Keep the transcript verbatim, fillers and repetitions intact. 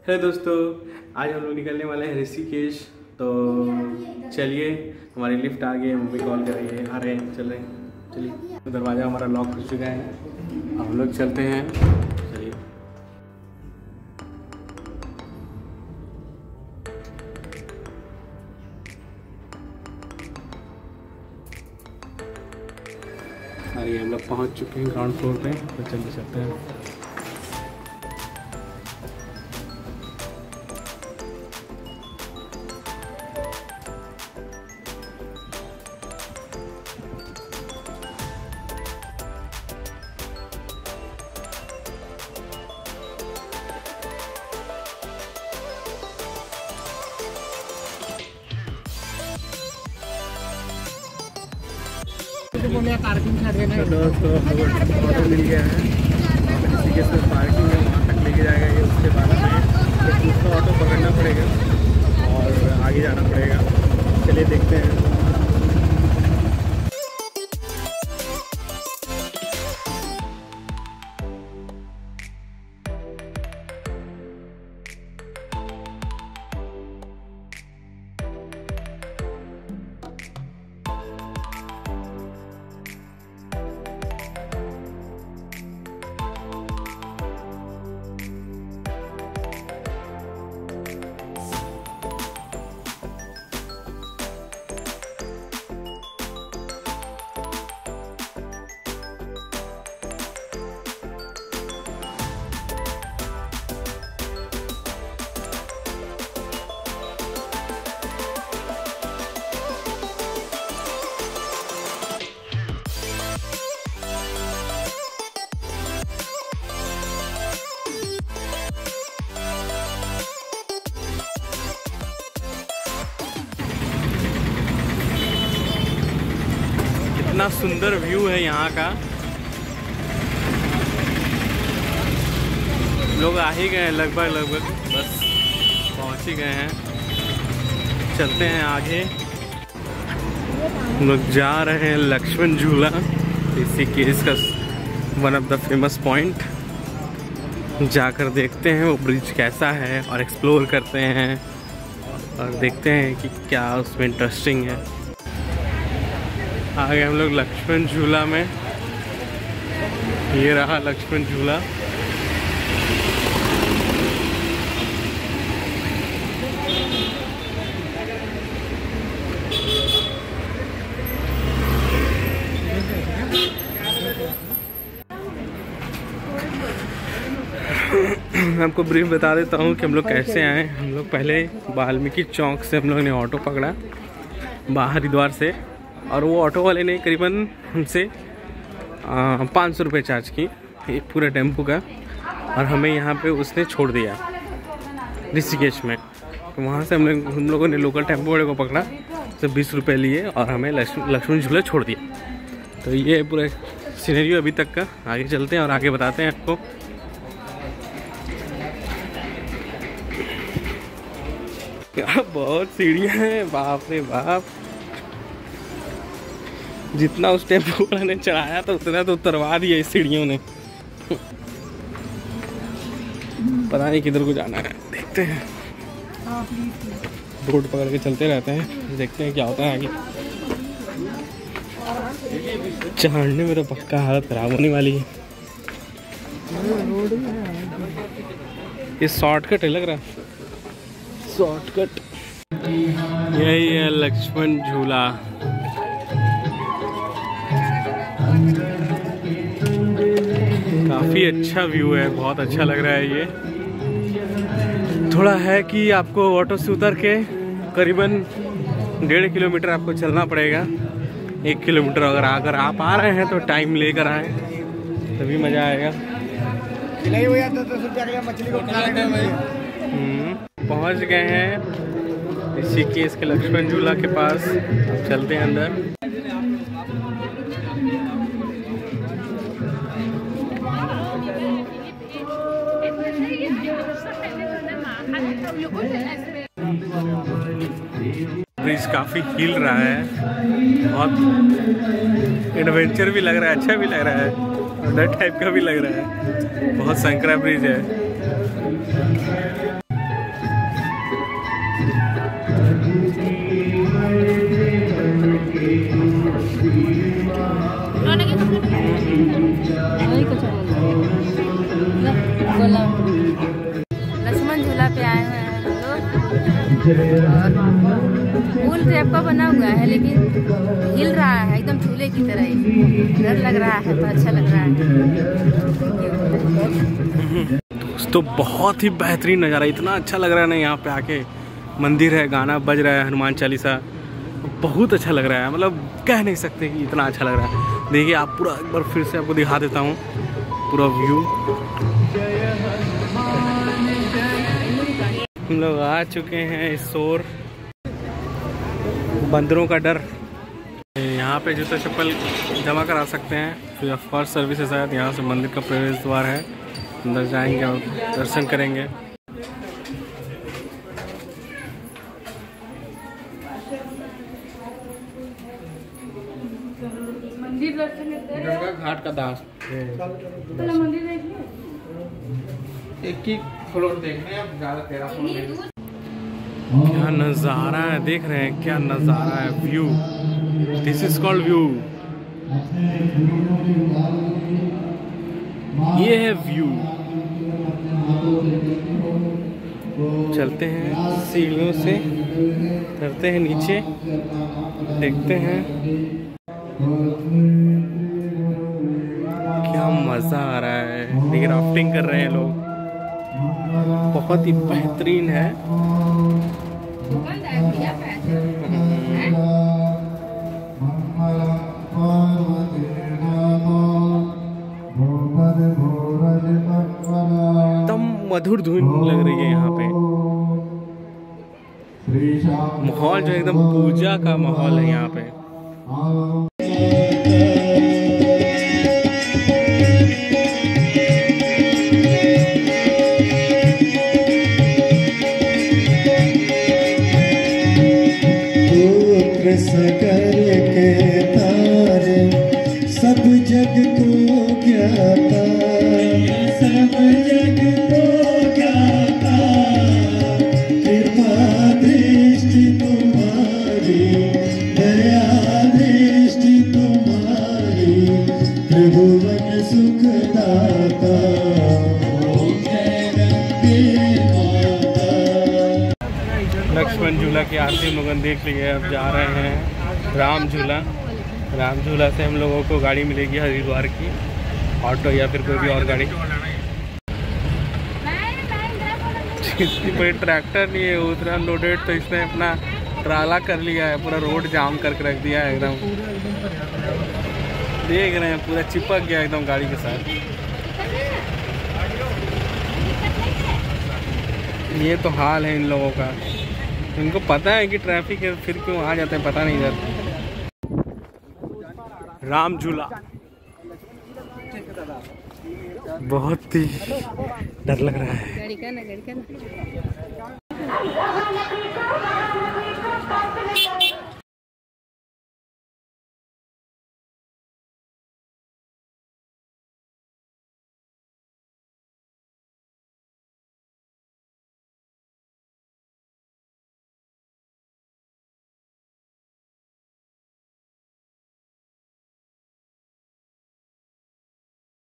है दोस्तों, आज हम लोग निकलने वाले हैं ऋषिकेश। तो चलिए, हमारी लिफ्ट आ गई है, मम्मी कॉल कर रही है, आ रहे हैं, चल रहे हैं। चलिए, दरवाज़ा हमारा लॉक हो चुका है, हम लोग चलते हैं। चलिए, अरे हम लोग पहुँच चुके हैं ग्राउंड फ्लोर पे, तो चलिए चलते हैं। तो दोस्तों ऑटो मिल गया है, ऋषिकेश में पार्किंग है, वहाँ तक लेके जाएगा ये। उसके बाद हमें दूसरा ऑटो पकड़ना पड़ेगा और आगे जाना पड़ेगा। चलिए देखते हैं। इतना सुंदर व्यू है यहाँ का। लोग आ ही गए हैं, लगभग लगभग बस पहुँच ही गए हैं। चलते हैं आगे। लोग जा रहे हैं लक्ष्मण झूला, ऋषिकेश का one of the famous point. जाकर देखते हैं वो ब्रिज कैसा है और एक्सप्लोर करते हैं और देखते हैं कि क्या उसमें इंटरेस्टिंग है। आ गए हम लोग लक्ष्मण झूला में। ये रहा लक्ष्मण झूला। मैं आपको ब्रीफ बता देता हूँ कि हम लोग कैसे आए। हम लोग पहले वाल्मीकि चौक से हम लोग ने ऑटो पकड़ा बाहरी द्वार से, और वो ऑटो वाले ने करीबन हमसे पाँच सौ रुपये चार्ज की एक पूरे टेम्पो का, और हमें यहाँ पे उसने छोड़ दिया ऋषिकेश में। तो वहाँ से हम लोग हम लोगों ने लोकल टेम्पो वाले को पकड़ा, तो बीस रुपये लिए और हमें लक्ष्मण झूला छोड़ दिया। तो ये पूरा सीनरियो अभी तक का। आगे चलते हैं और आगे बताते हैं आपको। बहुत सीढ़ियाँ हैं, बाप रे बाप। जितना उस टेम्पो वाले ने चढ़ाया था उतना तो उतरवा दिया इस सीढ़ियों ने। पता नहीं किधर को जाना है, देखते हैं। रोड पकड़ के चलते रहते हैं, देखते हैं क्या होता है आगे। चढ़ने में तो पक्का हालत खराब होने वाली है। ये शॉर्टकट है लग रहा है, शॉर्टकट। यही है लक्ष्मण झूला। काफ़ी अच्छा व्यू है, बहुत अच्छा लग रहा है ये। थोड़ा है कि आपको ऑटो से उतर के करीबन डेढ़ किलोमीटर आपको चलना पड़ेगा। एक किलोमीटर अगर अगर आप आ रहे हैं तो टाइम लेकर आए, तभी मज़ा आएगा। पहुंच गए हैं ऋषिकेश के लक्ष्मण झूला के पास। चलते हैं अंदर। ब्रिज काफी हिल रहा है, बहुत एडवेंचर भी लग रहा है, अच्छा भी लग रहा है, अंदर टाइप का भी लग रहा है। बहुत संकरा ब्रिज है। वही कुछ बोला। लक्ष्मण झूला पे आए हुए हैं हम लोग। फूल टाइप का बना हुआ है लेकिन हिल रहा है एकदम झूले की तरह ही। डर लग रहा है तो अच्छा लग रहा है। दोस्तों बहुत ही बेहतरीन नज़ारा, इतना अच्छा लग रहा है ना यहाँ पे आके। मंदिर है, गाना बज रहा है हनुमान चालीसा, बहुत अच्छा लग रहा है। मतलब कह नहीं सकते कि इतना अच्छा लग रहा है। देखिए आप पूरा एक बार फिर से आपको दिखा देता हूँ पूरा व्यू। हम लोग आ चुके हैं शोर बंदरों का डर। यहाँ पे जूता चप्पल जमा करा सकते हैं, फ्री ऑफ कॉस्ट सर्विस है शायद। यहाँ से मंदिर का प्रवेश द्वार है, अंदर जाएंगे और दर्शन करेंगे। मंदिर दर्शन गंगा घाट का दास मंदिर देखिए। एक ही फ्लोर देखने हैं, ज़्यादा तेरह फ्लोर नहीं। क्या नज़ारा है, देख रहे हैं क्या नज़ारा है। View, this is called view. ये है व्यू। चलते हैं सीढ़ियों से, उतरते हैं नीचे, देखते हैं क्या मज़ा आ रहा है। देखिए राफ्टिंग कर रहे हैं लोग, बहुत ही बेहतरीन है। एकदम मधुर धुन लग रही है यहाँ पे। माहौल जो एकदम पूजा का माहौल है यहाँ पे। सकर के तारे सब जग को ज्ञाता, सब जग को ज्ञाता। कृपा दृष्टि तुम्हारी, दया दृष्टि तुम्हारी, त्रिभुवन सुखदाता। लक्ष्मण झूला की आरती हम लोगों ने देख ली है। अब जा रहे हैं राम झूला। राम झूला से हम लोगों को गाड़ी मिलेगी हरिद्वार की, ऑटो या फिर कोई भी और गाड़ी। इतनी बड़ी ट्रैक्टर नहीं है, उतना लोडेड, तो इसने अपना ट्राला कर लिया है, पूरा रोड जाम करके रख दिया है एकदम। देख रहे हैं पूरा चिपक गया एकदम गाड़ी के साथ। ये तो हाल है इन लोगों का। इनको पता है कि ट्रैफिक है, फिर क्यों आ जाते हैं पता नहीं इधर। राम झूला बहुत ही डर लग रहा है।